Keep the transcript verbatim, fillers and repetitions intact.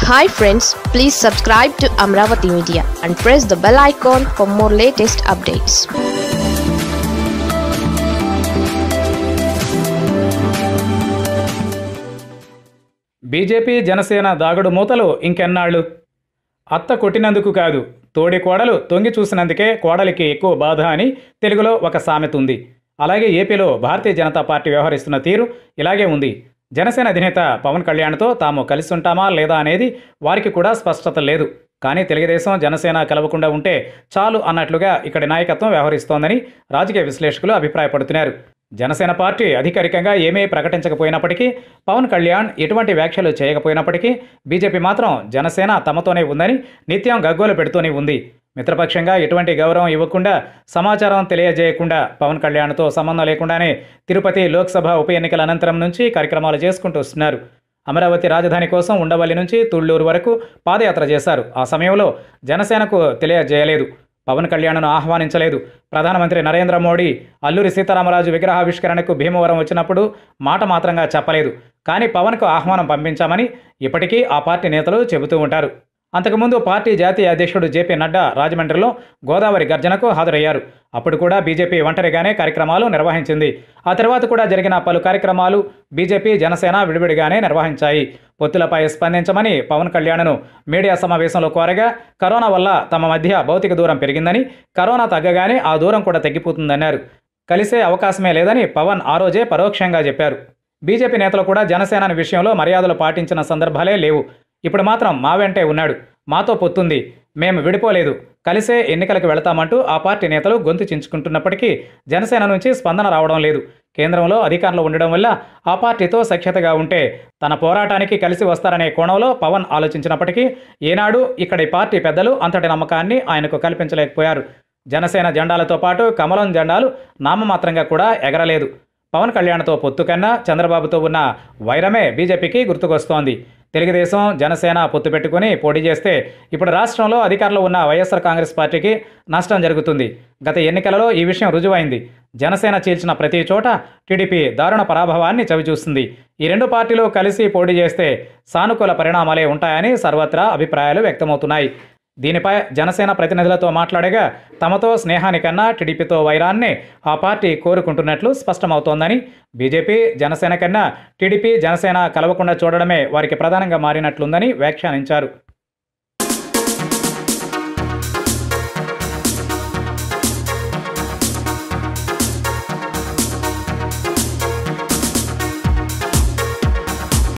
Hi friends, please subscribe to Amaravathi Media and press the bell icon for more latest updates. BJP Janasena దాగుడు మూతలు ఇంకెన్నాళ్ళు? అత్త కొట్టినందుకు కాదు, తోడి కోడలు తొంగి చూసినందుకే కోడలికి ఎక్కువ బాధ అని తెలుగులో ఒక సామెత ఉంది. అలాగే ఏపీలో భారతీయ జనతా పార్టీ వ్యవహరిస్తున్న తీరు ఇలాగే ఉంది. జనసేన అధినేత పవన్ కళ్యాణ్తో తాము కలిసి ఉంటామా లేదా అనేది వారికి కూడా స్పష్టత లేదు. కానీ తెలుగుదేశం జనసేన కలవకుండా ఉంటే చాలు అన్నట్లుగా ఇక్కడి నాయకత్వం వ్యవహరిస్తోందని రాజకీయ విశ్లేషకులు అభిప్రాయపడుతున్నారు. జనసేన పార్టీ అధికారికంగా ఏమీ ప్రకటించకపోయినప్పటికీ, పవన్ కళ్యాణ్ ఎటువంటి వ్యాఖ్యలు చేయకపోయినప్పటికీ బీజేపీ మాత్రం జనసేన తమతోనే ఉందని నిత్యం గగ్గోలు పెడుతూనే ఉంది. మిత్రపక్షంగా ఎటువంటి గౌరవం ఇవ్వకుండా, సమాచారం తెలియజేయకుండా, పవన్ కళ్యాణ్తో సంబంధం లేకుండానే తిరుపతి లోక్సభ ఉప ఎన్నికల అనంతరం నుంచి కార్యక్రమాలు చేసుకుంటూ వస్తున్నారు. అమరావతి రాజధాని కోసం ఉండవల్లి నుంచి తుళ్లూరు వరకు పాదయాత్ర చేశారు. ఆ సమయంలో జనసేనకు తెలియజేయలేదు, పవన్ కళ్యాణ్ను ఆహ్వానించలేదు. ప్రధానమంత్రి నరేంద్ర మోడీ అల్లూరి సీతారామరాజు విగ్రహావిష్కరణకు భీమవరం వచ్చినప్పుడు మాట మాత్రంగా చెప్పలేదు. కానీ పవన్కు ఆహ్వానం పంపించామని ఇప్పటికీ ఆ పార్టీ నేతలు చెబుతూ ఉంటారు. అంతకుముందు పార్టీ జాతీయ అధ్యక్షుడు జేపీ నడ్డా రాజమండ్రిలో గోదావరి గర్జనకు హాజరయ్యారు. అప్పుడు కూడా బీజేపీ ఒంటరిగానే కార్యక్రమాలు నిర్వహించింది. ఆ తర్వాత కూడా జరిగిన పలు కార్యక్రమాలు బీజేపీ జనసేన విడివిడిగానే నిర్వహించాయి. పొత్తులపై స్పందించమని పవన్ కళ్యాణ్ను మీడియా సమావేశంలో కోరగా, కరోనా వల్ల తమ మధ్య భౌతిక దూరం పెరిగిందని, కరోనా తగ్గగానే ఆ దూరం కూడా తగ్గిపోతుందన్నారు. కలిసే అవకాశమే లేదని పవన్ ఆ రోజే పరోక్షంగా చెప్పారు. బీజేపీ నేతలు కూడా జనసేన విషయంలో మర్యాదలు పాటించిన సందర్భాలే లేవు. ఇప్పుడు మాత్రం మా వెంటే ఉన్నాడు, మాతో పొత్తుంది, మేము విడిపోలేదు, కలిసే ఎన్నికలకు వెళతామంటూ ఆ పార్టీ నేతలు గొంతు చించుకుంటున్నప్పటికీ జనసేన నుంచి స్పందన రావడం లేదు. కేంద్రంలో అధికారంలో ఉండడం వల్ల ఆ పార్టీతో సఖ్యతగా ఉంటే తన పోరాటానికి కలిసి వస్తారనే కోణంలో పవన్ ఆలోచించినప్పటికీ ఏనాడు ఇక్కడి పార్టీ పెద్దలు అంతటి నమ్మకాన్ని ఆయనకు కల్పించలేకపోయారు. జనసేన జెండాలతో పాటు కమలం జెండాలు నామమాత్రంగా కూడా ఎగరలేదు. పవన్ కళ్యాణ్తో పొత్తు కన్నా చంద్రబాబుతో ఉన్న వైరమే బీజేపీకి గుర్తుకొస్తోంది. తెలుగుదేశం జనసేన పొత్తు పెట్టుకుని పోటీ చేస్తే ఇప్పుడు రాష్ట్రంలో అధికారంలో ఉన్న వైఎస్ఆర్ కాంగ్రెస్ పార్టీకి నష్టం జరుగుతుంది. గత ఎన్నికలలో ఈ విషయం రుజువైంది. జనసేన చీల్చిన ప్రతి చోట టీడీపీ దారుణ పరాభవాన్ని చవిచూస్తుంది. ఈ రెండు పార్టీలు కలిసి పోటీ చేస్తే సానుకూల పరిణామాలే ఉంటాయని సర్వత్రా అభిప్రాయాలు వ్యక్తమవుతున్నాయి. దీనిపై జనసేన ప్రతినిధులతో మాట్లాడగా, తమతో స్నేహానికన్నా టీడీపీతో వైరాన్నే ఆ పార్టీ కోరుకుంటున్నట్లు స్పష్టమవుతోందని, బీజేపీ జనసేన కన్నా టీడీపీ జనసేన కలవకుండా చూడడమే వారికి ప్రధానంగా మారినట్లుందని వ్యాఖ్యానించారు.